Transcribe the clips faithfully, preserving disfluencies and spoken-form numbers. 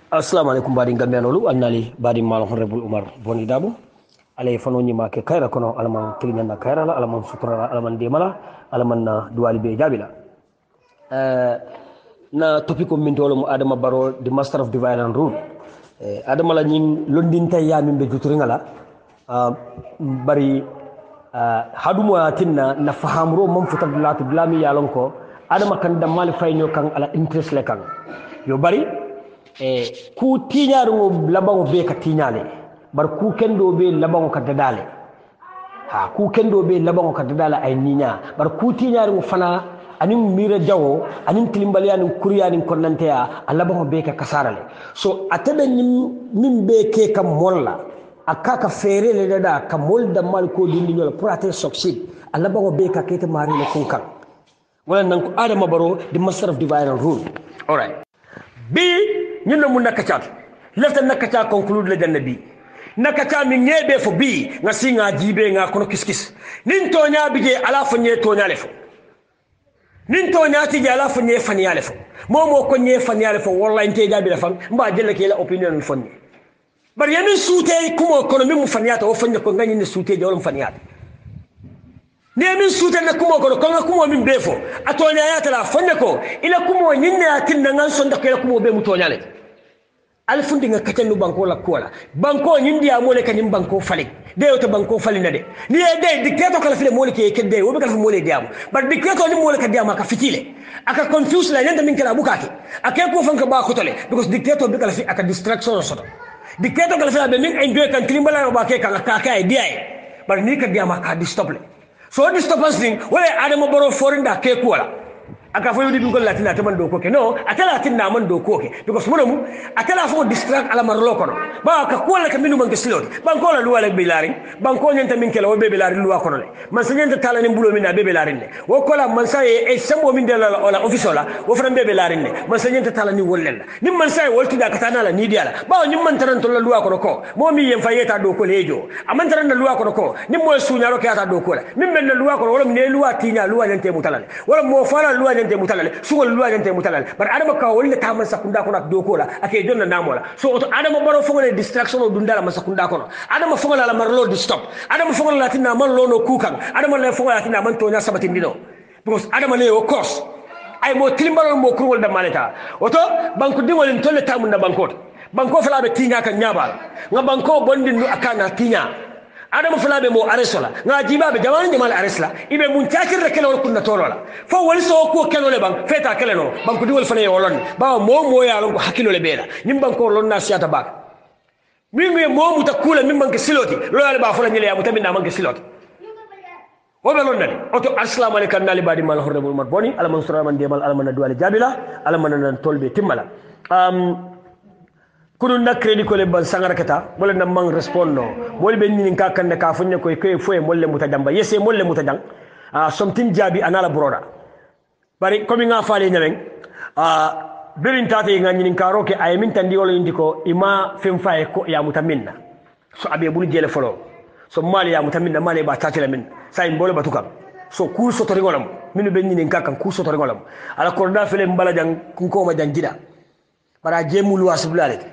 Assalamu alaikum badi gambianolu annali badi mal honorable Umar Boni Dabo alay fano nyima ke kayra kono alaman tigna kayra la alaman sutura alaman demala alaman na duwali be jabila uh, na topico min tolo mu Adama Barrow the master of divine and rule uh, Adama la nyin londinta ya min be juturingala uh, bari uh, hadumo tinna na fahamro mom futa latu blami yalon ko Adama kan da mal fayno kan ala interest le kan yo bari e ku tiñaaru labango be ka tiñale bar ku kendo be labango ka dadale ha ku kendo be labango ka dadala ay niña bar ku tiñaaru fana anin mira jawo anin tilimbali anin kuriya anin konnanteya labango be ka kasarale so atebe min be ke kam molla akaka fere le dada ka molda mal ko dindi ñol pour atteindre succès labango be ka kete mari le kunkan wala nan ko Adama Barrow the master of divine rule. All right, bi ñun mu nakacha lefta nakacha conclude le janna bi nakacha mi ñebe fo bi nga singa jibe nga kono kiskis nin tonya bije ala fo ñe tonya le fo nin tonya ti ala fo ñe fani ale fo momo ko ñe fani ale fo wallahi inte jabi la fam mba jelle ke la opinion fonni bar yamin suute kumo kono mi mu faniata o fonni ko ngani ne suute jawlam faniata ne min suute na kumo kono ko kumo min befo atonya yata la fonne ko ila kumo nyinne atin ngan sonda ko ila kumo be mu tonya le alfundi nga katanu banko la kola banko nyindi amole kanim banko fali de yoto banko fali na de ni e de dictator kala file mole ke kedde wo be kala mole diamu bar dictator ni mole ka diamu ka fitile aka confuse la nyanda min kala bukake ake ko fanka ba ko tole because dictator be kala fi aka distraction soto dictator kala file be min enjoy kan klimbala ba ke kan ka ka e diaye bar ni ka diamu ka distop le so disturbance thing wala Adama Barrow forinda ke ko wala aka fo yudi bingol latina taman do ko ke no atala tinna man do ko ke because munamu atala fo distract ala marlo kono ba ka ko la ka minu man keslot ban ko la luwa le bilari ban ko nyanta min kala wo be bilari luwa kono le man sa nyanta tala ni bulo min na be bilari ne wo ko la man sa e sambo min de la ola office la wo fran be bilari ne man sa nyanta tala ni wollel ni man sa wolti da ka tanala ni diala ba ni man taran to la luwa kono ko mo mi yem fayeta do ko lejo aman taran na luwa kono ko ni mo sunyaro ke ata do ko la min men na luwa kono wala ne luwa tinya luwa nyante mutalale wala mo fala luwa nyante mutalale sugol luwa nyante mutalale bar Adama ka wolle ta man sakunda kono ak do ko la ake jonna namola so to Adama Barrow fogole distraction o dundala man sakunda kono Adama fogola la marlo di stop Adama fogola la tinna man lono kukan Adama le fogola tinna man tonya sabati ndino because Adama le o course ay mo timbalo mo kurwol da maleta oto banku dingol en tolle tamun na bankot banko fala be tinya kan nyabal nga banko bondin akana tinya Adama falabe mo aresola nga jibabe jamani jamal aresla ibe mun tiakir de kelo kunna tolola fo wal so ko kelo le bang feta kelo no banku diwol fane wolon ba mo mo ya lon ko hakilo le bela nim banko lon na siata bak mingi mo muta kula min banke siloti lo yale ba fula nyele ya mutamin na banke siloti o be lon nani oto assalamu alaykum nali badi mal horrebul mat boni ala man sura man demal ala man duwale jabila ala man nan tolbe timmala um kunu na credit ko le ban sangara kata wala na mang respondo mol be nyini ka kan ka funne ko ko foye molle muta jamba yese molle muta jang ah something jabi anala broda bari komi nga faale nyalen ah birin tate nga nyini ka roke ay min tandi wala indiko ima fem faye ko ya muta minna so abe bulu jele folo so mali ya muta minna mali ba tate la min say mbole batuka so ku so tori ngolam minu be nyini ka kan ku so tori ngolam ala ko da fele mbala jang ko ma jang gida bara jemulu wasbulale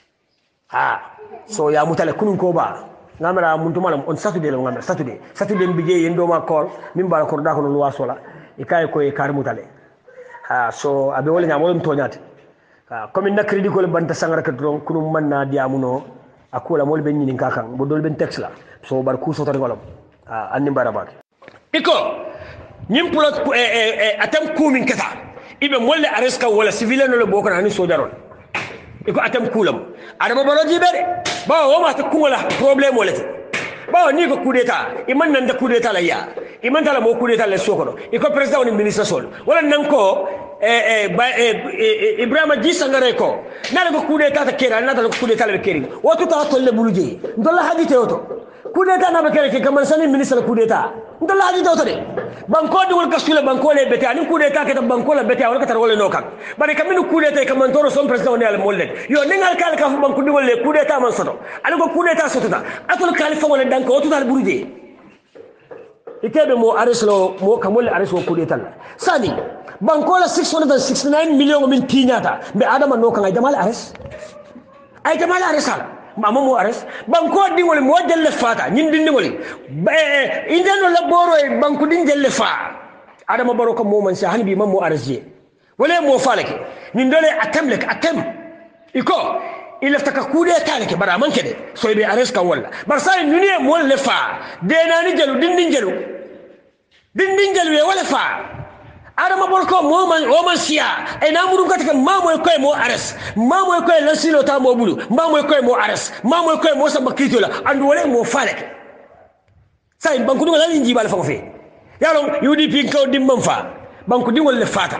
ha so ya mutale kunun ko ba ngamara muntu malam on saturday la ngamara saturday saturday mbije yendo ma call min bala ko da ko no wasola e kay ko e kar mutale ha so abe wala nyamo dum toñate ha comme na credit ko le banta sangara ka don kunum manna diamuno akula mol ben nyini kakan bo dol ben text la so bar ku so tar ngolam ha anni barabak iko nyim pulot e e atam kumin kata ibe molle areska wala civilian no le boko na ni sojaron iko atam kulam Adama Barrow jibere ba o ma ta kungola problème wala ba ni ko coup d'état iman nan da coup d'état la ya iman tala mo coup d'état le sokono iko president ni ministre sol wala nan ko eh eh Ibrahima G Sangare ko na ko coup d'état ta kera na ta ko coup d'état le keri wato ta tolle buluje ndolla hadite oto coup d'état na ba kere ke kaman sani ministre coup d'état ndolla hadite oto de banko de wol kasule banko le bete ani coup d'état ke ta banko la bete wala ka tar wala no kan bari kaminu coup d'état kaman toro son president ne al mollet yo ningal kal ka fu banko de wol le coup d'état man soto ani ko coup d'état soto ta atol khalifa wala danko oto tal buluje ikebe mo areslo mo kamol areslo coup d'état sani banko la six hundred sixty-nine million min tinyata be adama no kan ay jamal ares ay jamal ares ala mama mo ares banko di wol mo jelle fata ñin dindi wol indano la boro e banko din jelle fa adama baroko mo man sa hanbi mammo ares je wala mo falake ñin dole atem lek atem iko il ftaka kude talake bara man kede so be ares ka wala bar sa ñuni mo le fa de nani jelu dindin jelu dindin jelu wala fa adama borko mo man o man siya e namuru katika mamo ko mo ares mamo ko la silo ta mo bulu mamo ko mo ares mamo ko mo samba kitola andu wala mo falake say banku dum la nji bal fa ko fe yalo udp ko dimmam fa banku di wala fata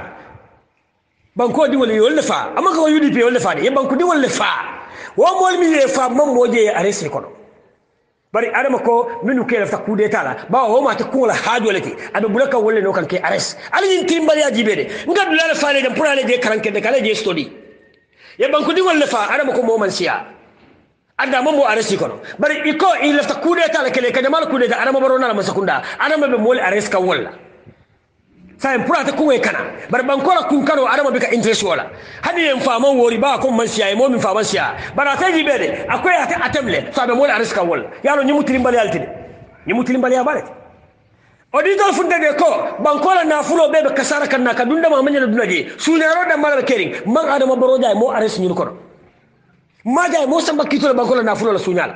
banko di wala yolle fa amma ko udp yolle fa e banku di wala fa wo mol mi le fa mam mo je ares ko bari adama ko minu ke lafta kude tala ba o ma ta kula hajo lati ado bulaka wolle no kan ke ares ali yin timbali ajibe de ngadu la faale de pour aller de karanke de kala je study ye banku di wolle fa adama ko mo man siya anda mo ares ko no bari iko il lafta kude tala kele ka jamal kude da adama barona la masakunda adama be mol ares ka wolla sai pour ata ko e kana bari banko la kun karo adama be ka interest wala hadi en fama wori ba ko man siya e mo min fama siya bara ta jibe de akoy ata atemle so be mol ares ka wolla yalo nyimu tilimbali altide nyimu tilimbali ya bare odi dol funde de ko banko la na fulo be be kasara kan na ka dunda ma manyal dunaje sunero da mala kering man adama baro jay mo ares nyul ko ma jay mo samba kitolo banko la na fulo la sunyala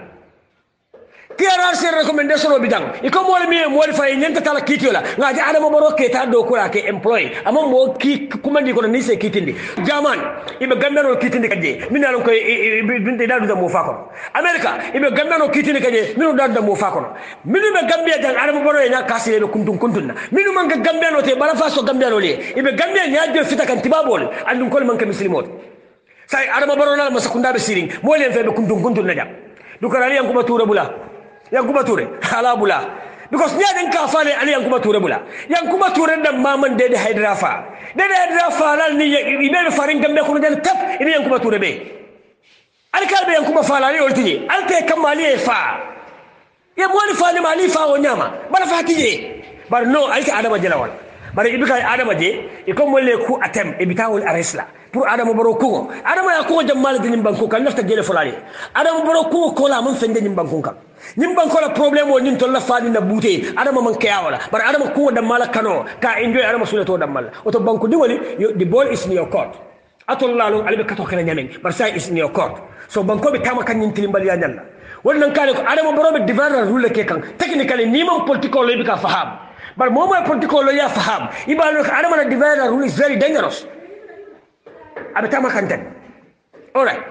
kira se recommendation bidang iko mo mi mo fa nyenta tala kitiola ngaji adama baro ke ta do ko ke employee amma mo ki kumandi ko ni se kitindi jaman ibe gambano kitindi kaje min alon ko binde dadu da mo fa ko america ibe gambano kitindi kaje min dadu da mo fa ko min be gambia jang adama baro nya kasire be kuntun kuntun min man ga gambano te bala fa so gambano le ibe gambia nya de fita kan tibabol andum ko man ka muslimot sai adama baro na masakunda be siring mo len fe be kuntun kuntun na jam dukarali yang kuma tura bula Yankuba Ture ala bula because nya den ka fale ali Yankuba Ture bula Yankuba Ture da maman de de hydrafa de de hydrafa lal ni ibe farin gambe ko den tap ini Yankuba Ture be al kalbe Yankuba fala ni oltini al te kamali e fa ya mo ni fale mali fa o nyama bala fa tije bar no al ka adama jelawal bar ibika adama je e ko molle ku atem e bitawol aresla pour adama baro ko adama ya ko jammal de nim banko kan nafta jele folali adama baro ko ko la mun fende nim banko kan nim banko la problème o nim to la fadi na bouté adama man kayawala bar adama ko dam mala kano ka enjoy adama sunato dam mala oto banko di wali the ball is in your court atol lalu albe kato kala nyamen bar sai is in your court so banko be tama kan nim tilimbal ya nyalla wannan kale ko adama baro be divar rule ke kan technically ni man political lo be ka faham bar momo political lo ya faham ibalo adama na divar rule is very dangerous abetama kanten all right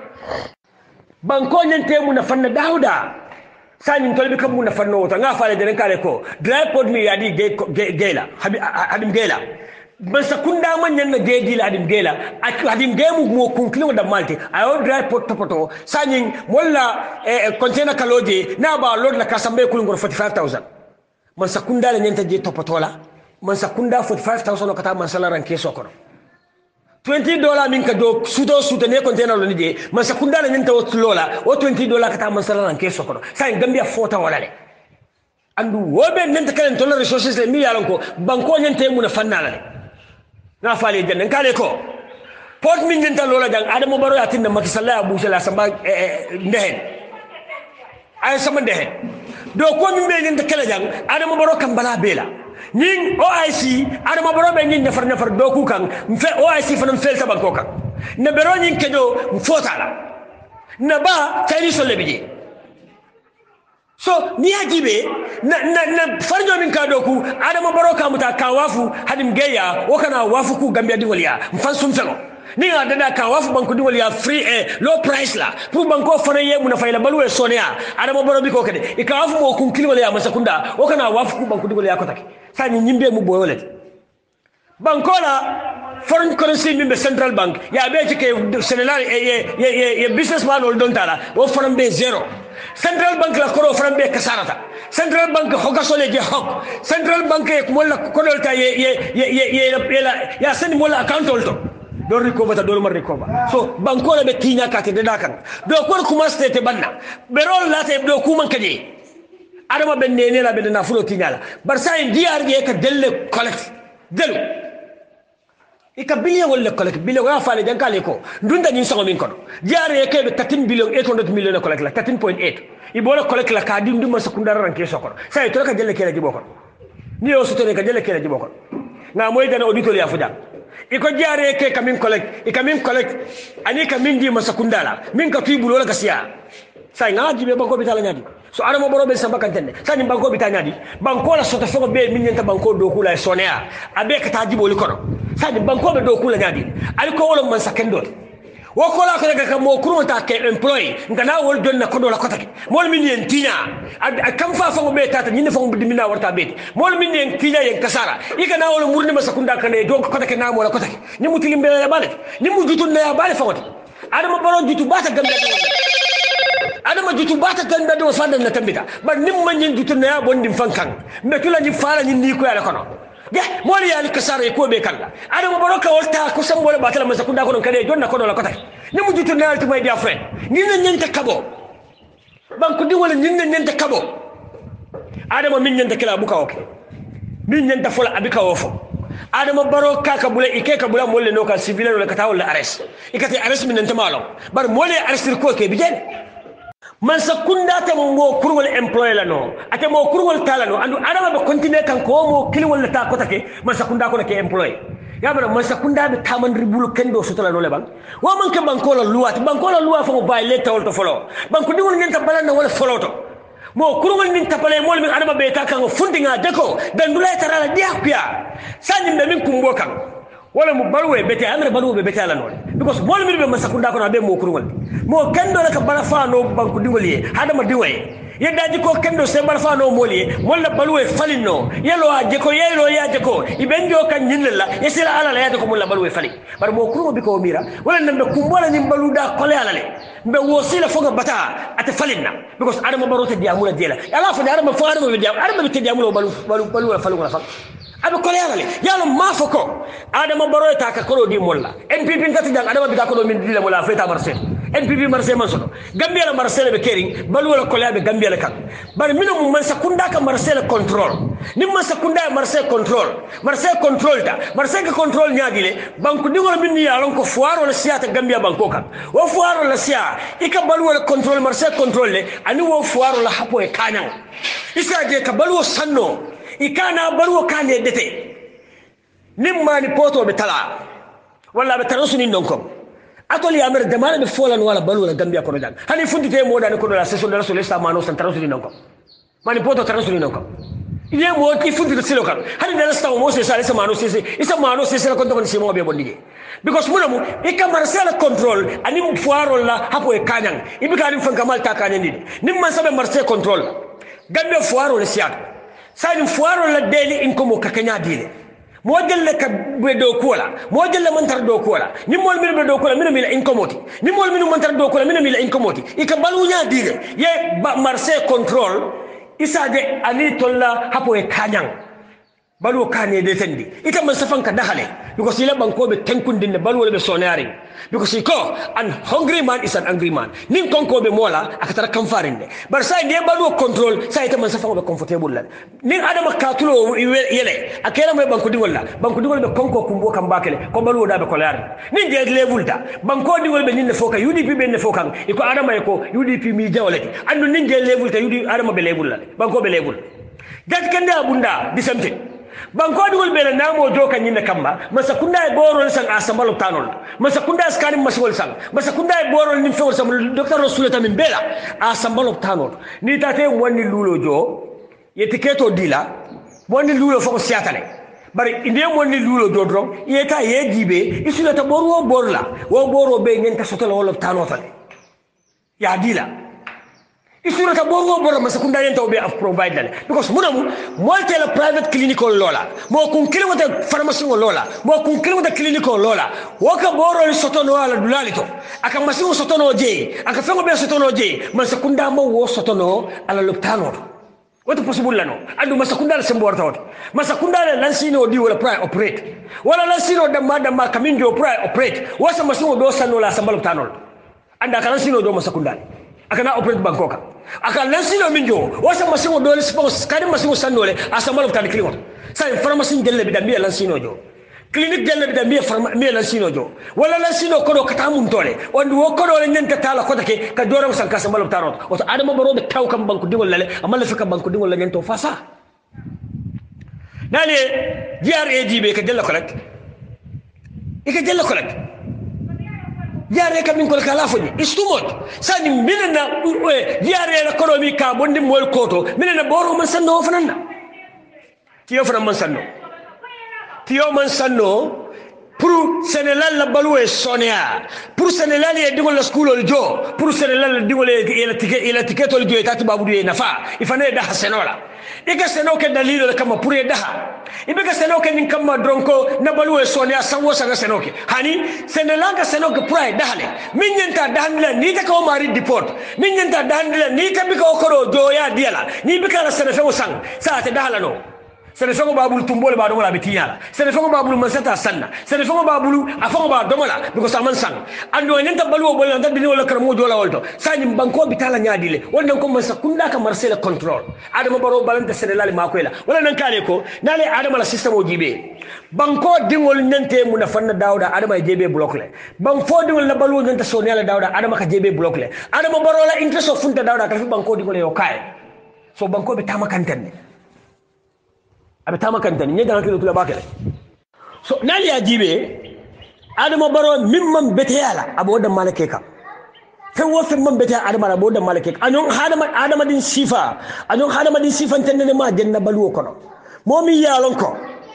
banko nyente mu na fanna dauda sani tolbi kam mu na fanna wota nga faale de kale ko dry pod mi yadi gela hadim gela ban sakunda man nyanna geedi la hadim gela hadim gemu mo kunkilo da malti ayo dry pod topoto sani molla e container kaloje na ba lord la kasambe kul ngor forty-five thousand man sakunda la nyenta je topoto la man sakunda forty-five thousand kata man salaran keso kono twenty dollars min ka do sudo sudo ne container lo ni je man sakunda la nyenta wot lola o twenty dollars kata man salaran keso kono sai gambia fota wala le andu wobe nenta kalen to resources le mi yalan ko banko nyente mu na fannala le na faale janne kale ko port min nyenta lola jang adamo baro ya tinna maki sallallahu abu sala samba ndehen ay sama ndehen do ko min be nyenta kala jang adamo baro kam bala bela ning O I C adama baro be nyin nafar nafar do ku kan mfe O I C fanam fel tabanko kan na bero nyin kedo mfota la na ba tayni so lebiji so ni hajibe na na, na farjo min ka do ku adama baro ka muta ka wafu hadim geya o kana wafu ku gambia di waliya mfan sum felo ni ga dada ka wafu banku di waliya free eh, low price la pour banko fana ye muna fayla balwe sonia adama baro bi ko kede e ka wafu mo kun kili waliya masakunda o kana wafu ku banku di waliya ko take sani nyimbe mu boyolati bankola foreign currency mimbe central bank ya be ke senegal ye ye ye businessman ol don tala o foreign be zero central bank la koro foreign be kasarata central bank hoga sole je hok central bank e mo la kodol ta ye ye ye ye ya sani mo la account ol to do recover ta do mar recover so bankola be tinya kate de dakan do ko kuma state banna be rol la te do kuma kaje adama ben nene la ben na fulo tinyala bar sa en diar ge ka delle collect delu ika billion wala kolek billion wa faale jankale ko ndunda ni songo min kono jaare ke be thirteen billion eight hundred million kolek la thirteen point eight ibola kolek la ka dindu ma sakundara ranke sokoro sai to ka jelle kele jibo ko ni o sutone ka jelle kele jibo ko na moy dana auditor ya fuja iko jaare ke kamin kolek ikamin kolek ani kamin di ma sakundala min ka tuibulo la kasiya sai ngaji be banko bitala nyadi so aramo borobe samba kantende sani banko bitala nyadi banko la soto fego be min nyanta banko do kula sonea abe ka tajibo li kono sani banko be do kula nyadi ali ko wolo man sakendo wo ko la ko daga mo kuruma ta ke employee ngana wol jonna ko do la kotake mol min yen tinya kam fa fa be tata nyinde fa bidi mina warta be mol min yen tinya yen kasara igana wol murni ma sakunda kane do ko kotake na mo la kotake ni mutilimbe ya bale ni mu jutun na ya bale fa wati adama baron jutu bata gambe adama jutu bata ganda do fanda na tambita ba nim man yin jutu na ya bondi fankan me tula ni fara ni ni ko ya kono ge moli ya kasara ko be kala adama baroka wolta ko sambole batala ma sakunda ko kade jonna ko do la kotake ni mu jutu na ya tumay dia friend ni na nyenta kabo banku di wala ni na nyenta kabo adama min nyenta kala buka oke min nyenta fola abika wofo adama baroka ka bula ike ka bula molle no ka civil no ka tawol arrest ikati arrest min nenta malo bar molle arrest ko ke bijen man sakunda ta mo kurwal employee la no ate mo kurwal tala no andu adama be continue kan ko mo kili wala ta ko take man sakunda ko ke employee ya bara man sakunda be taman ribulu kendo sutala no le bang wa man ke banko la luwa banko la luwa fa mo bay le tawol to folo banko di won ngenta balana wala folo to mo kurwal nin tapale mol min adama be ta kan fundinga deko dandula tarala dia kuya sanyi be min kumbo kan wala mu balwe bete amre balwe be bete ala non because mol mi be masakunda ko na be mo kurwal mo kendo la ka bala fa no banku dingoli hadama diwe yeddaji ko kendo se bala fa no moli mol la balwe falino yelo aje ko yelo yaje ko ibenjo kan nyinla yesila ala la yaje ko mol la balwe fali bar mo kurwo bi ko mira wala nambe kumbola nyim baluda kole ala le be wosila foga bata ate falinna because adama barote diamula diela ala fa adama fa adama be diamula adama be diamula balu balu balu falu wala fa abe kole yalale yalo mafoko adama baroy ta ka kolo di molla npp ngati jang adama bi ka kolo min dile molla feta marché npp marché man sono gambia la marché be kering balu wala kole be gambia la kan bar mino man sakunda ka marché le control nim man sakunda marché control marché control ta marché ka control nyaadile banku dingol min ni yalon ko foiro la siata gambia banko kan wo foiro la sia ika balu wala control marché control le ani wo foiro la hapo e kanyan isa je ka balu sanno ikana baruwa kane dete nimma ni poto be tala wala be tarasuni ndonko atoli amer demana be folan wala balu la gambia ko dan hani fundite mo dan ko la session de la solista mano san tarasuni ndonko mani poto tarasuni ndonko ile mo ki fundite silo kan hani de la mo se sale mano se isa mano se la ko don si mo be bondige because munamu ikamara sala control ani mu foiro la hapo e kanyang ibika ni fankamal ta kanyandi nimma sabe marse control gambia foiro le siat sani fuaro la deli inkomo kakanya dile model le ka do kola model le mantar do kola ni mol min be do kola min mi la inkomoti ni mol min mantar do kola min mi la inkomoti ikabalunya dile ye marse control isa de ani tolla hapo e kanyang balu kane de tendi ita man safan ka dahale because ila banko be tenkundin balu be sonari because ko an hungry man is an angry man nin konko be mola akatara kamfarinde bar sai de balu control sai ita man safan be comfortable la nin adama katulo yele akela me banko dingol la banko dingol be konko kumbo kam bakele ko balu da be kolari nin de level ta banko dingol be nin foka U D P be ne foka iko adama ko U D P mi jawlati andu nin de level ta U D adama be level la banko be level dat kanda bunda di something banko dugol bele namo joka nyinna kamba masakunda e borol sang asambalo tanol masakunda skani maswol sang masakunda e borol nim fewol sam docteur rasulata min bela asambalo tanol ni tate wonni lulo jo yetiketo dila wonni lulo foko siatale bari inde wonni lulo jo dron yeta yejibe isulata borwo borla wo boro be nyenta sotolo wala tanotale ya dila isura ka borgo borra masakunda yenta obe af provide because munamu molte la private clinic lola mo kun kilimo de pharmacy lola mo kun kilimo de clinic lola waka boro ni sotono ala dulalito aka masimu sotono je aka fengo be sotono je masakunda mo wo sotono ala loptano wato possible lano andu masakunda la sembo warta wato masakunda la lansino di wala pri operate wala lansino da madama kaminjo pri operate wasa masimu do sanno la sambalo loptano anda kala lansino do masakunda akana operate bankoka aka lansino minjo wasa masingo dole spons kadi masingo sandole asambalo tan kilimo sai pharmacie jelle bi dambi lansino jo clinique jelle bi da mi farma mi la sino jo wala la sino ko do kata mun tole on wo ko do le nyanta tala ko take ka doram san kasa malam tarot o to adama baro be taw kam banku dingol lale amalla fika banku dingol la nyento fasa nale J R A D be ka jella ko lak e ka jella ko lak jare kam min ko kala foni istumot sani minna jare la ko mi ka bondi mol koto minna boro man sanno fananda tiyo fana man sanno tiyo man sanno pour Sénégal la baloué sonia pour Sénégal e digol la school jo pour Sénégal la digol e la ticket e la ticketol jo e tati babu e nafa ifane da hasenola e ka seno ke dalilo la kama pour e daha e be ka seno ke nin kama dronko na baloué sonia sanwo sanga seno ke hani Sénégal ka seno ke pour e dahale min nyanta dahandila ni ta ko mari deport min nyanta dahandila ni ta bi ko koro jo ya diala ni bi ka la sene fe sang sa ta dahala no sene fengo babulu tumbole ba domola betinyala sene fengo babulu mansata sanna sene fengo babulu afango ba domola because aman sang ando nenta baluwo bolla ndad dini wala karamo jola wolto sani banko bitala nyaadile wonde ko man sakunda ka marcel control adama baro balante sene lali makoyla wala nan kale ko nale adama la system o jibe banko dingol nente muna fanna dawda adama e jebe block le bang fo dingol na baluwo nenta sonela dawda adama ka jebe block le adama baro la interest of funta dawda ka fi banko dingol yo kay so banko be tama kantenne abetama kantani nyega hakilo tula bakale so nali ajibe adama baro mimman beteyala aboda malakeka fe wo fe man betaya adama aboda malakeka anon hadama adama din sifa anon hadama din sifan tanne ma janna baluwo kono momi yalon ko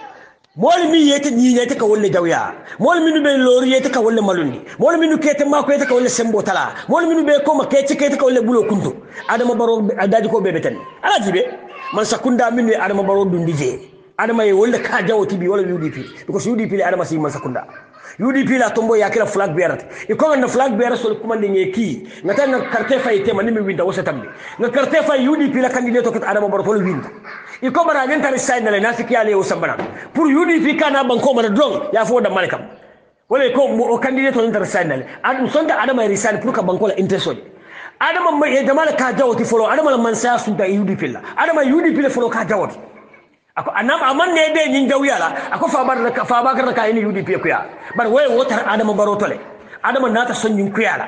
mol mi yete ni yete ka wolle jawya mol mi be lori yete ka wolle malundi mol mi kete ma ko yete ka wolle sembo tala mol mi be ko ma kete kete ka wolle bulo kuntu adama baro adadi ko bebe tan ala jibe man sakunda min adama baro dundi je adama e wolle ka jawti bi wala U D P because U D P le adama si man sakunda U D P la tombo ya kila flag bearer e ko na flag bearer so ko mande ngeki ngata na carte fay tema ni mi winda wasa tambe na carte fay U D P la candidato kat adama baro tolo winda e ko bara nyanta resign na nafiki ale o sambana pour U D P kana banko mara drong ya fo da malakam wala ko o candidato nyanta resign na adu sonda adama resign pour ka banko la interest adama mai jamala ka jawti folo adama la mansa su da U D P la adama U D P le folo ka jawti ako anam aman ne be nyin jawyala ako fa bar ka fa bakar ka ni U D P ko ya bar way wotar adama barotole adama nata sonyin ku yala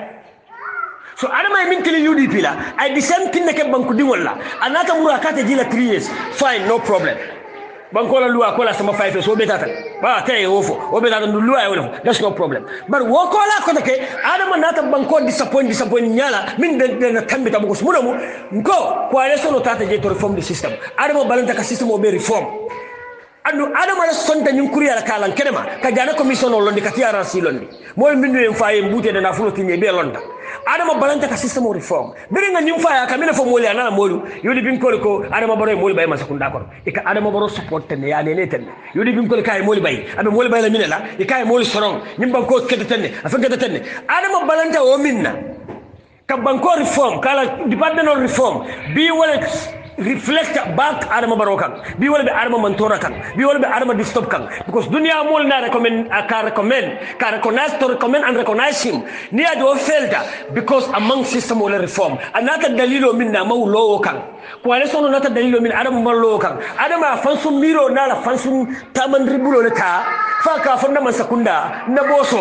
so adama min tili U D P la ay the same thing ke banku dingol la anata murakata jila three years fine no problem banko la luwa ko la sama five years o betata ba tay wofo o betata ndu luwa e wofo that's no problem bar wo ko la ko take adama nata banko disappoint disappoint nyala min de de na tambi tabu ko smudamu ko ko ale sono tata je to reform the system adama balanta ka system o be reform andu adama la sonta nyum kuriya la kalan kedema ka jana commission o londi ka tiara si londi moy mindu en faye mbute de na fulo tinye be londa adama balanta ka system o reform bere nga nyum faya ka mena fo moli anala molu yodi bin ko ko adama baro moli bay ma sakunda ko e ka adama baro support tenne ya nene tenne yodi bin ko kay moli bay abe moli bay la minela e kay moli sorong nyim banko kete tenne afa kete tenne adama balanta o minna ka banko reform kala department of reform bi wala reflect back adama barokan bi wala be adama mantora kan bi wala be adama disturb kan because dunia mol na recommend ka recommend ka recognize to recommend and recognize him ni ado felta because among system wala reform anata dalilo minna mawlo kan ko wala sono nata dalilo min adama mallo kan adama fansu miro na la fansu tamandribulo le ta fa ka fonna man sakunda na boso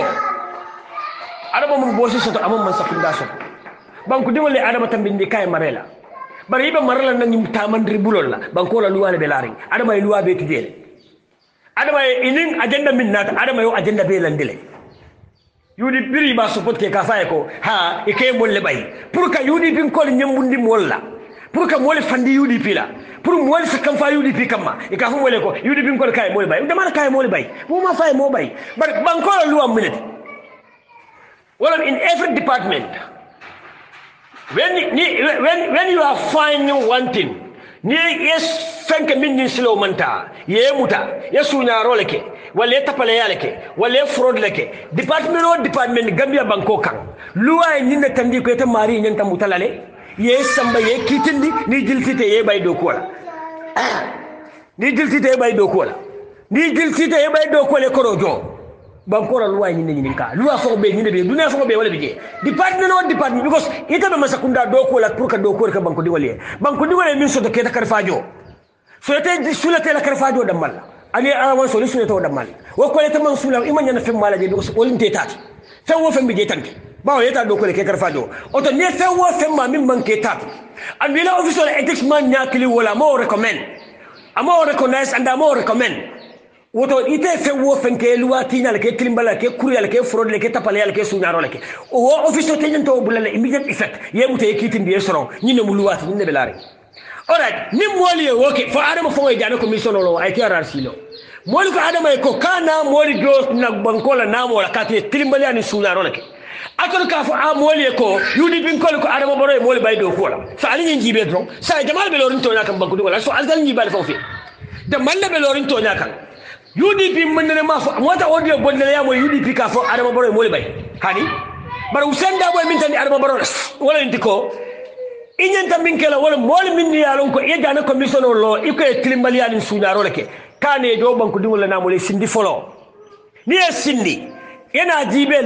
adama mun boso so to amon man sakunda so banku dimole adama tambindi kay marela bari ibe marala na nyum tamandri bulol la banko la luwa le belari adama e luwa be tudele adama e inin agenda min nata adama yo agenda be landile yudi biri ba support ke ka faye ko ha e kay molle bay pour ka yudi bin ko nyambundi molla pour ka molle fandi yudi pila pour molle sa kam fa yudi pi kamma e ka fu molle ko yudi bin ko kay molle bay dama kay molle bay mo ma faye mo bay bar banko la luwa minute wala in every department when when when you are finding one thing ni yes fenke min ni silo manta ye muta yesu nya roleke wala tapale yaleke wala fraud leke department o department Gambia banko kan luwa ni ne tandi ko ta mari nyanta mutalale ye samba ye kitindi ni jiltite ye bay do ko la ni jiltite ye bay do ko la ni jiltite ye bay do ko le korojo bankora luwa ni ni ninka luwa fo be ni be dunia fo be wala bije department no department because ita be masakunda do ko la pour ka do ko ka banko di wala banko di wala min so to keta karfajo so ete sulate la karfajo damal ani awan solution to damal wo ko leta man sula imanya na fem mala je ko wolin te tat fen wo fem bi je tanke bawo yeta do ko le ke karfa do oto ne fen wo fem ma min man ke tat and bila official ethics man nyakili wala mo recommend amo recognize and amo recommend woto ite fen wo fen ke luwati na le ke klimbala ke kuriyal ke fraud le ke tapale le ke sunyaro le ke o official tenyen to bulale immediate effect yemute ekiti ndiye soro nyine mu luwati nyine belare. Alright, ni mwali woke for Adama fongo ijana commission lo I T R R C lo. Mwali ko Adama iko kana mwali do na bankola na mo la kati tilimbali ani suna ronake. Atol ka fo a mwali ko U D P ko ko Adama boro mwali bay do ko la. So ali nyi jibe dron. Sa jamal be lorin to nyaka banku do la so algal nyi bal fo fi. De malle be lorin to nyaka. U D P menne ma fo mota audio bondele ya mo U D P ka fo Adama boro mwali bay. Hani bara usenda boy min tan Adama boro wala ndiko inyanta minkela wala mol min ni yalon ko e jana commission lo iko e klimbali alin sunyaro leke kane do banku dingol na mo le sindi folo ni e sindi yana jibe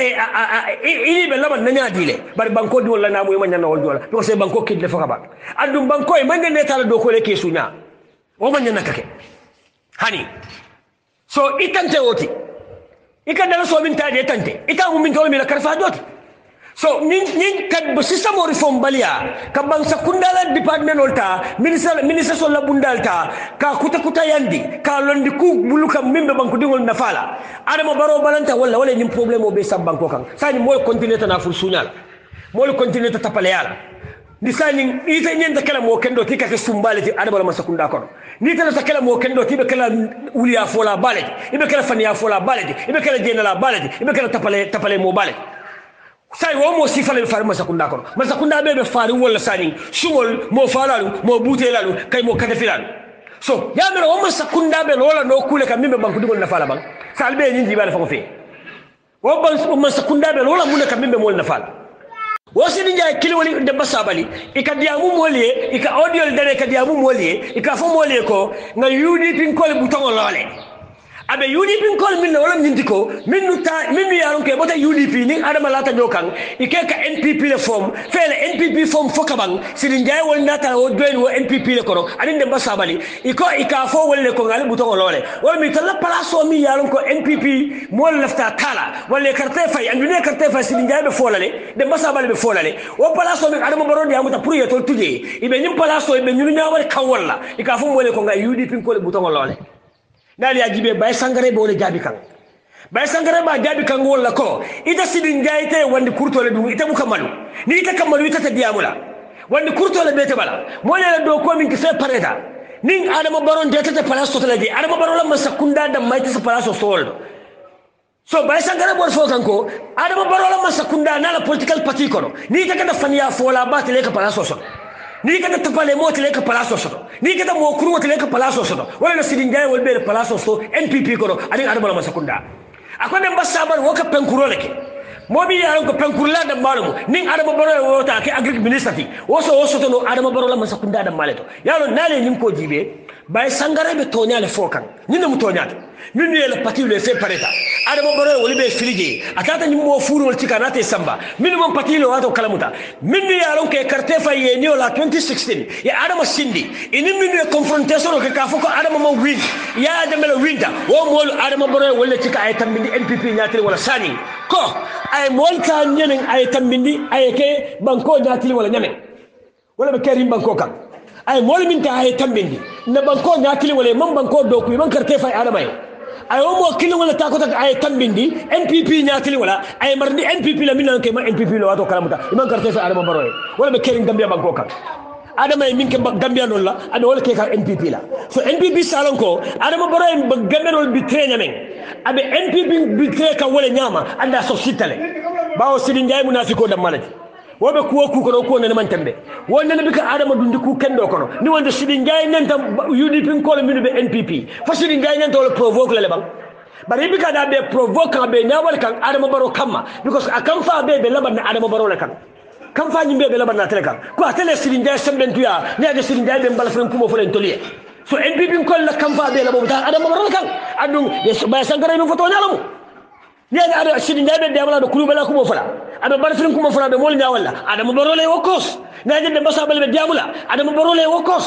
ini be laban nanya dile bar banko dingol na mo e manya na wol dola to se banko kidle fo kaba andum banko e manya ne tala do ko le ke sunya o manya nakake hani so itante woti ikadala so min taje tante itamu min tol mi la karfa doti. So nin nin kad system reform balia ka bang sakundala department olta minister minister so la bundalta ka kuta kuta yandi ka londi ku buluka mimbe banku dingol nafala adama baro balanta wala wala nim problème o be sabban ko kan sani moy continuer na ful sunyal moy continuer ta tapale yala ni sani ite nyenda kala mo kendo tika ke sumbalati adama ma sakunda ko ni tala ta kala mo kendo tibe kala uliya fola balati ibe kala faniya fola balati ibe kala jenala balati ibe kala tapale tapale mo balati sai wo mo sifale be farma sakunda ko masakunda be be fari wala sani sumol mo falalu mo butelalu kay mo kadafilalu so ya mero wo masakunda be lola no kule kam mimbe banku digol na fala bang salbe ni jibale fa ko fe wo ban masakunda be lola mun kam mimbe mol na fala wo sidi njaay kilwali de basabali ikadiamu molie ika audio dere ikadiamu molie ika fo molie ko nga yudi pin ko le butongo lole abe U D P kol min wala min diko min nuta min yaron ke bota U D P ni adama lata nyokan ike ka N P P le form fele N P P form fokabang sidin jay wol nata o doen wo N P P le kono adin de basabali iko ika fo wol le ko ngal buto lole wol mi tala palaso mi yaron ko N P P mol lafta tala wala carte fay andune carte fay sidin jay be folale de basabali be folale o palaso mi adama baro dia muta pour yeto tuje ibe nyim palaso ibe nyunu nyawal kawalla ika fo wol ko ngal U D P ko le buto lole nali ajibe bay sangare bo le jabi kan bay sangare ba jabi kan wala ko ita sidin jayte wandi kurtole dum ita buka malu ni ita kamalu ita ta diamula wandi kurtole bete bala mo le do ko min ki se pareta nin adama baron de ta palaso to laji adama baron la masakunda da mai ta palaso soldo so bay sangare bo fo kan ko adama baron la masakunda na la political party ko ni ita kada faniya fola ba te le ka palaso so ni kada tapale moti le ka palaso soto ni kada mo kuru le ka palaso soto wala na sidin jay wol be palaso so N P P ko ani adama ma sakunda akon be basabar wo ka penkuro leke mo bi yaron ko penkurla da malumu nin adama baro wota ke agric minister ti wo so wo soto no adama baro la ma sakunda da maleto yalo nale nim ko jibe bay sangare be tonyale fokan ni no mutonyata min ni le parti le fait pareta adama baro woli be filije atata ni mo furu wol tikana te samba min mo parti lo wato kalamuta min ni yaron ke carte fay ye ni la twenty sixteen ya adama sindi ini min ni confrontation ke ka foko adama mo win ya adama le winda wo mo adama baro wol tika ay tambindi N P P nyatri wala sani ko ay molta nyenen ay tambindi ay ke banko nyatri wala nyamen wala be kerim banko kan ay mol min ta ay tambindi na banko nyatri wala man banko do ku man carte fay adama ay o mo kili wala ta ko tak ay tambindi N P P nyatri wala ay mardi N P P la min ke ma N P P lo wato kalamuta man carte fay adama baro wala be kerim gambia banko kan adama min ke gambia non la ada wala ke ka N P P la so N P P salon ko adama baro en gambia non bi tre nyamen abe N P P bi tre ka wala nyama anda so sitale bawo sidin jay munafiko da malaji wobe kuwo ku ko ko ne man tambe wonne ne bika adama dundi ku kendo kono ni wonde sidin jay nenta U D P ko le minu be N P P fa sidin jay nenta wala provoke le bang bari bika da be provoke be nyawal kan adama baro kamma because akam fa be be laban adama baro le kan kam fa nyimbe be laban na tele kan ko atele sidin jay sembentu ya ne ga sidin jay be mbal fen kumo fo len toliye so N P P ko la kam fa be la bo ta adama baro kan adun ba sangare mi foto nyalamu ni ada sidin jay be demala do kulubala kumo fala ada barfin kuma fana be mol nya walla ada mo barole wokos na jende basabal be diamula ada mo barole wokos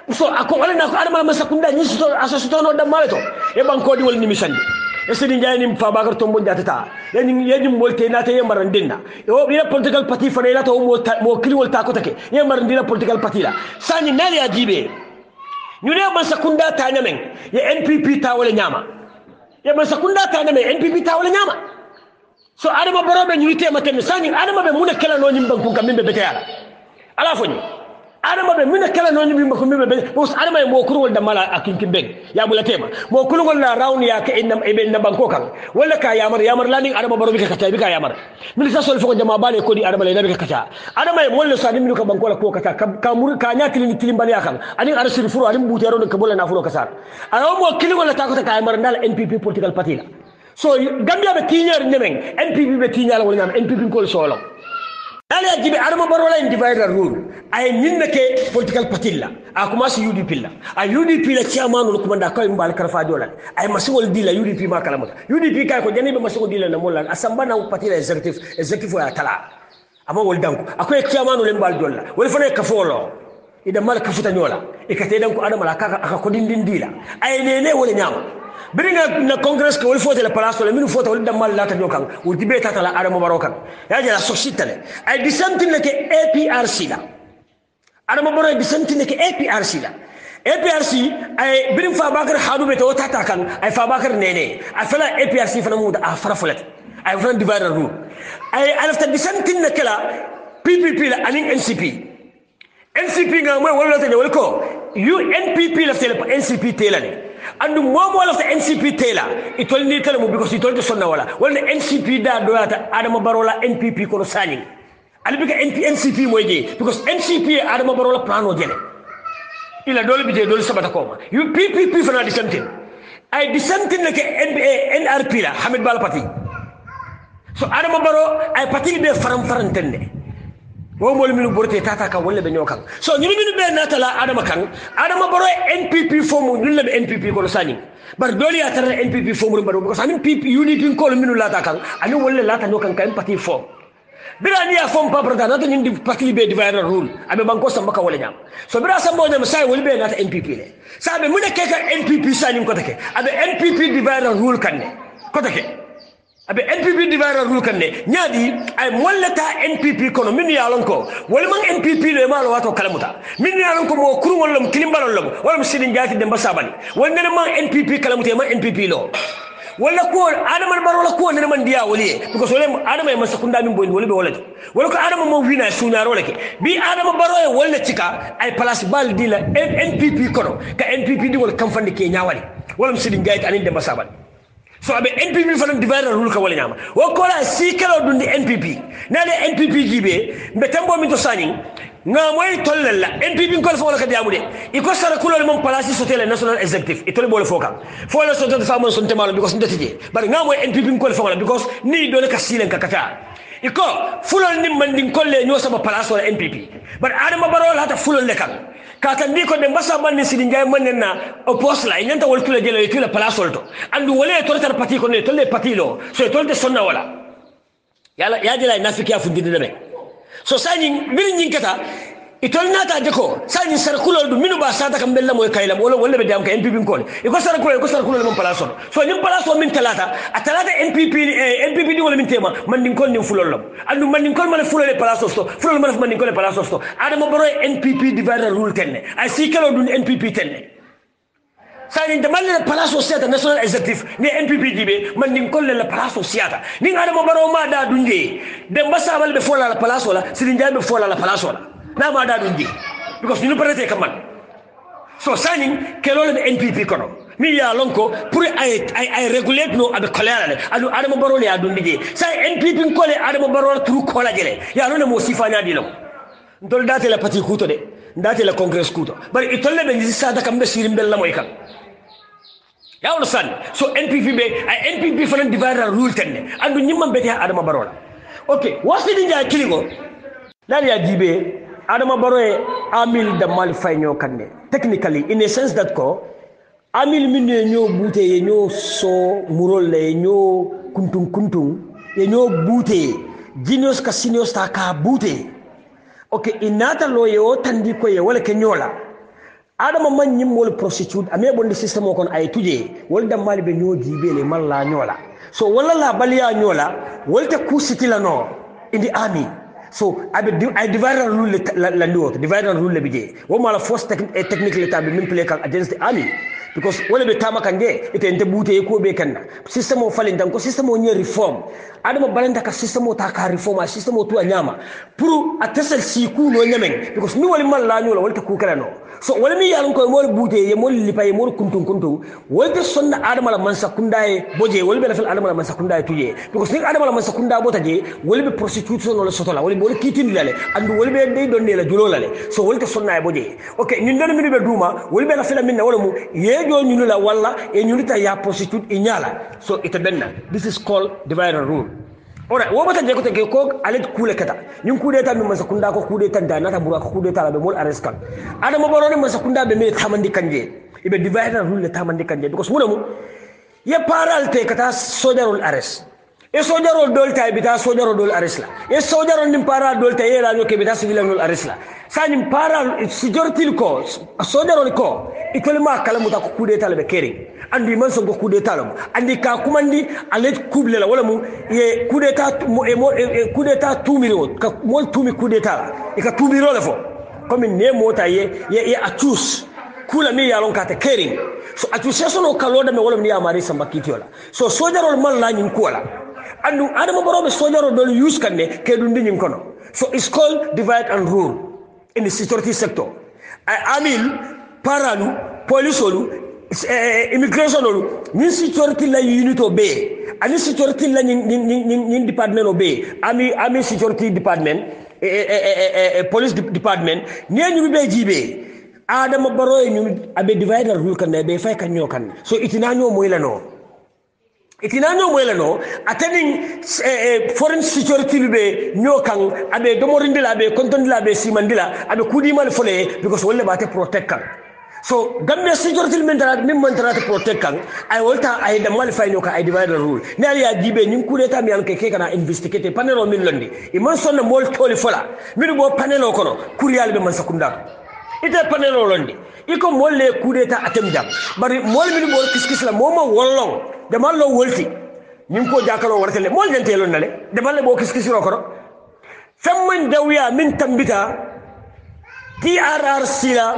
so ako wala na ko adama masakunda ni so aso so no da maleto e banko di wal ni misandi e sidi njaay ni fa bakar tombo jatata yani yani molte na te yamaran dinna o ina political party fa la to mo mo kliwol ta ko take yamaran dina political party la sani nali ajibe ñu ne masakunda ta nyamen ya N P P ta wala nyama ya masakunda ta nyamen N P P ta wala nyama so adama barobe ñu tema ten sani adama be mun kala no nyim banku kam be beteyala ala foni adama be mun kala no nyim banku be be bos adama mo kurwol da mala akinkin beg ya bula tema mo kulugol la rawni ya ka innam e be na banko kan wala ka yamar yamar lani adama barobe ka kata bi ka yamar min sa sol foko jama bale ko di adama le nabi ka kata adama mo le sani min ko banko la ko kata ka mur ka nyati ni tilim bali yakal ani arsul furu ani butero ko bola na furo kasar ayo mo kilugol la ta ko ta yamar dal N P P political party la so Gambia be tiñar nemeng N P P be tiñal wala ñam N P P ko solo dal ya jibe adama barola en divider rule ay ninne ke political party la a commence U D P la a U D P la chairman ko manda ko mbal karfa jola ay masugol dila U D P ma kala mata U D P kay ko jani be masugol dila na molla asamba na party la executive executive ya tala ama wol danko akoy chairman le mbal jola wala fane ka folo ida mal ka futa nyola e ka te danko adama la ka aka ko dindin dila ay nene wala ñama biringa na congress ko wol fote la place la minu fote wol damal lata jokan wol dibe tata la adama barokan ya jala societale ay disantine ke A P R C la adama baro disantine ke A P R C la A P R C ay birin fa bakar hadu be to tata kan ay fa bakar nene ay fala A P R C fana muda a fara fulat ay fana divider rule ay alafta disantine kala P P P la anin N C P N C P nga moy wala tane wal ko U N P P la tele N C P telane andu momo wala N C P tela itol ni tele mo because itol to sonna wala wala N C P da doyata adama barola N P P ko sani albika N C P moje because N C P adama barola plano jele ila dole bije dole sabata ko you P P P fana dissenting ay dissenting ke N R P la Hamid Bala party so adama baro ay party be faram farantende wo mo minu borte tata kan wala be nyokan so ñu minu be natala adama kan adama baro N P P fomu ñu le N P P ko sani bar doli ya tar N P P fomu baro ko sani P P unity ko minu lata kan ani wala lata nyokan kan party fo bira ni ya fom pa brada nato ñindi party be divider rule abe banko samba ka wala ñam so bira sambo ñam say wala be nata N P P le sabe mu ne keka N P P sani ko take abe N P P divider rule kan ne ko take abe N P P divider rule kan ne nyaadi ay mollata N P P kono min ya lon ko wala man N P P le malo wato kalamuta min ya lon ko mo kurungol lam kilimbalol lam wala mo sidin jaati demba sabali wala ne man N P P kalamuta man N P P lo wala ko adama bar wala ko ne man diya wali because wala adama e masakunda min bondi wala be wala wala ko adama mo wina sunar wala ke bi adama baro e wala cika ay place bal dila N P P kono ka N P P di wala kam fande ke nyaawali wala mo sidin jaati anin demba sabali so abe N P P fanam divider rule ka wala nyama wo ko la si kala dundi N P P na le N P P jibe be tambo min to sani nga moy tollalla N P P ko fa wala ka diamu de iko sara kulol mom place sotele national executive itole bole foka fo la soto fa mon sonte malo because ndati je bar nga moy N P P ko fa wala because ni dole ka silen ka kata iko fulol nim man din kolle nyo sama place wala N P P bar adama baro la ta fulol le kan kaka ndiko de mbasa banni sidi ngay manen na opos la nyanta wol tula jelo tula place wolto andu wala to tar parti ko ne tolle parti lo so to de sonna wala yala ya dila nafiki ya fundi de be so sani min nyinkata itol nata jeko sani sarkulo du minu ba sata kam bella moy kaylam wala wala be dam ka N P P ko e ko sarkulo ko sarkulo mon place so nyim place min talata a talata N P P N P P di wala min tema man din ko ni fulolom andu man din ko mala fulole place so fulol man man din ko le place so adama baro N P P divider rule tenne ay sikelo dun N P P tenne sani de man le place sociata national executive ni N P P dibe man din ko le place sociata ni adama baro ma da dunje de mbasabal be fola la place wala sidin jabe fola la place wala na ma da dunje because ni parete kamal so sani kelo le N P P kono mi ya lonko pour ay ay ay regulate no abe kolera adu adama baro le adu ndije sai N P P ko le adama baro tru ko la jele ya no mo sifanya dilo ndol date la parti kuto de date la congress kuto bari itolle be sada kambe sirim bella moy kan ya wala san so N P P be ay N P P fanan divider rule tenne andu nyimman beti adama baro la okay wasi dinja kiligo dal ya dibe adama baro e amil da mal fayño kanne technically in a sense that ko amil minne ñoo bouté ye ñoo so murol le ñoo kuntum kuntum ye ñoo bouté jinios ka seniors ta ka bouté okay inata lo ye o tandi ko ye wala ke ñola adama man nyim mol prostitute ame bondi system kon ay tuje wol dam mali be nyoji bele malla nyola so wala la baliya nyola wolta kusitila no in the army so I I divide and rule la lot divide and rule bije wo mala force technique l'état be min play kan against the army because wala be tama kanje ite ente bute ko be kanna system o falin dan ko system o nye reform adama balanda ka system o ta ka reform a system o to nyama pour atesel si ku no nyamen because mi wali mal la nyola wolta ku kala no so wala mi yalon ko mo bute ye mo lipa ye mo kuntun kuntu wolta sonna adama la man sakunda e boje wala be fal adama la man sakunda e tuje because ni adama la man sakunda bota je wala be prostitution no la sotola wala wala kitin lale andu wala be dey donne la julo lale so wolta sonna e boje okay ni ndon mi be duma wala be la fela min wala mu ye jo ñunu la walla e ñunita ya prostitute e ñala so ita benna this is called divide and rule ora wo bata je ko te ko alet kule kata ñun kude ta mi masa kunda ko kude tan da nata bura ko kude ta la be mol arreskan adama borone masa kunda be me tamandi kanje ibe divide and rule tamandi kanje because munamu ye paral te kata sojarul arrest e sojarol dol tay bita sojarol dol arrest la e sojarol nim paral dol tay la ñoke bita civilanol arrest la sañim paral sijortil ko sojarol ko ikolma kala muta ko kude tala be keri andi man so ko kude tala andi ka kumandi alet kuble la wala mu ye kude ta e mo kude ta tumiro ka mol tumi kude tala e ka tumiro la fo comme ne mota ye ye atus kula mi yalon ka te keri so association o kaloda me wala mi amari samba kitiola so sojarol man la nyin ko la andu adama borobe sojarol dol use kanne ke dun dinyin kono so it's called divide and rule in the security sector I, I mean paralu police olu eh, immigration olu ni security la unit be ani security la ni ni ni department obe ami ami security department eh, eh, eh, eh, police department ni ñu be jibe adama baro ñu abe divide and rule kan be fay kan ñokan so itina ñoo moy la no itina ñoo moy la no attending eh, eh, foreign security lube ñokan abe domorindila abe kontondila abe simandila abe kudimal fole because wolle ba te protect kan so Gambia security mentara min mentara to protect kan ay wolta ay da mal fay ñoka ay divide and rule ne ya jibe ñin coup d'état mi an ke kana investigate panelo min londi e man sonna mol toli fola min bo panelo kono kuriyal be man sakunda ite panelo londi iko molle coup d'état atem jam bari mol min bo kiskis la moma wollong de mal lo wolti ñim ko jakalo wartele mol ñente lon nale de mal bo kiskis ro kono famman dawiya min tambita T R R C la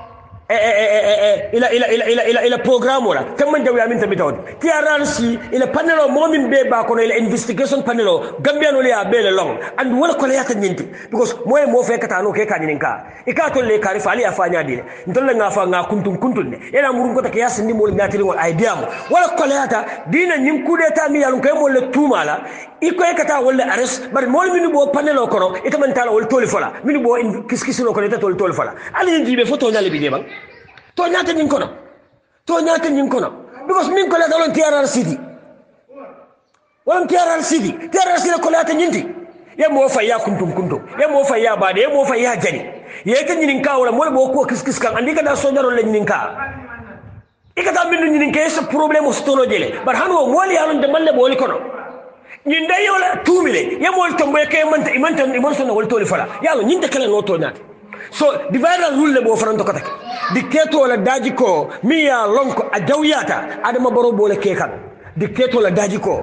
ila ila ila ila ila ila programme wala tamman jawi amin tamita wadi T R R C ila panelo momin be ba kono ila investigation panelo Gambia no ya bele long and wala ko yata nyinti because moy mo fe kata no ke ka nyininka ika to le kari fali afanya dile ntolle nga fa nga kuntun kuntun ne ela murun ko ta kiyas ni mo ngatiri wal idea mo wala ko yata dina nyim kudeta mi yalun kay mo le tumala iko kata wala arrest bar mo min bo panelo kono itaman tala wal toli fola min bo kiskisino ko ta toli toli fola ali jibe foto nyale bi de bang to nyata nyin kono to nyata nyin kono because min ko la dalon T R R C wala T R R C T R R C ko la ta nyinti ye mo fa ya kuntum kuntum ye mo fa ya bade ye mo fa ya jani ye ka nyin ka wala mo bo ko kis kis kan andi ka da sojaro la nyin ka ikata min nyin ke ce problème o stolo jele bar hanwo mo li alon de malle bo li kono nyin day yola tumile ye mo tombo ke manta imanta imanta no wol toli fala yalo nyin de kala no to nyata so divide and rule le bo faranto katake dictator la daji ko miya lonko a jawyata adama baro bole kekan dictator la daji ko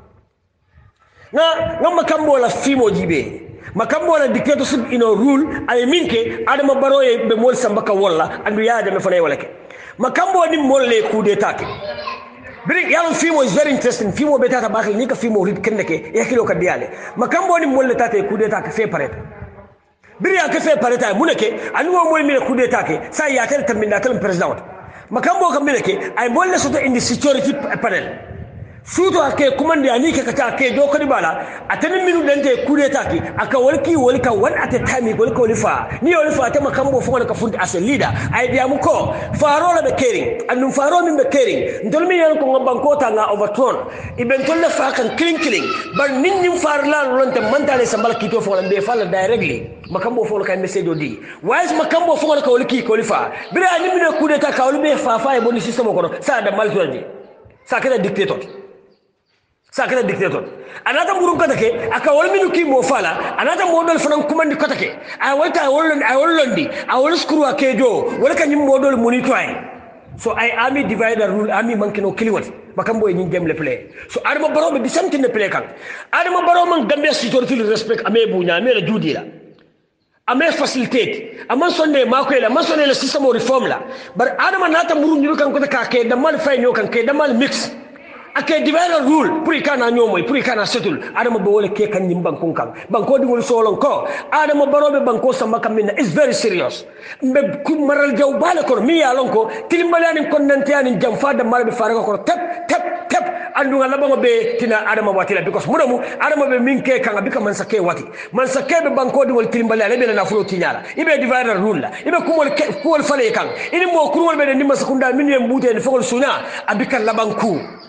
na ngam makambo la fimo jibe makambo la dictatorship ino rule ay minke adama baro e be mol sambaka walla andu yaade me fane wala ke makambo ni molle coup d'état ke bri yalo fimo is very interesting fimo betata bakal ni ka fimo rit kenneke yakilo ka diale makambo ni molle tate coup d'état ke fe pareta biri ya kafe pareta munake anuwa moy mile coup d'état ke sa ya tel tambinda tel president makambo kam mileke ay bolle soto indi security panel suto ake kumande anike kata ake do ko dibala atani minu dente coup d'état ke aka walki walka one at a time ko ko lifa ni walifa ta makambo fo ka fundi as a leader ay biya mu ko faro la be caring andum faro min be caring ndol mi yan ko ngabanko ta nga overthrown iben tolle fa kan killing killing bar nin nim far la lonte mantale sambal kito fo la be fala directly makambo fo ka message odi wise makambo fo ka walki ko lifa bira ni min coup d'état ka wal be fa fa e boni system ko sa da maltoji sa keda dictator sakata dictator anata murun katake aka wal minu ki mo fala anata modol fanan kumandi katake a walta wolon a wolondi a wol skuru akejo wala kanyim modol monitoy so I army divider rule army mankino kiliwat makambo nyi game le play so adama baro be disanti ne play kan adama baro man gambia security respect ame bunya ame la judi la ame facilitate aman sonne mako la man sonne le system reform la bar adama nata murun nyu kan ko ka ke damal fay nyo kan ke damal mix ake divider rule pour ikana nyomoy pour ikana setul adama be wole ke kan nyimban kun kan banko di wol solon ko adama barobe banko samba kamina is very serious mbe ku maral jaw bala ko mi ya lon ko tilimbalani kon nantani jam fa da marbe faraga ko tep tep tep andu ngala bango be tina adama watila because mudamu adama be minke kan abika man sake wati man sake be banko di wol tilimbalani be na fulo tinyala ibe divider rule la ibe kumol ko wol fale kan ini mo kurwol be ni masakunda min yem bute ni fogol suna abika labanku